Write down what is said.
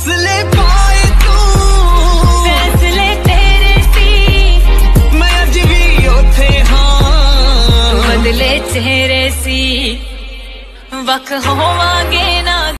फैसले पाए तू, फैसले तेरे सी, मैं अज भी उथे हाँ, बदले चेहरे सी, वख होवांगे ना।